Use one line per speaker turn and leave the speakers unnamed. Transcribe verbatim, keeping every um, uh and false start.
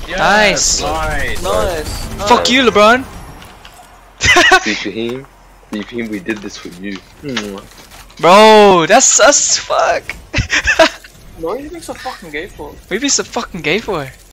Nice.
Nice.
Nice.
Fuck you, LeBron.
See, Fahim? See, Fahim, we did this for you.
Bro, that's sus as fuck.
What are you being so fucking gay for?
Maybe it's a fucking gay for.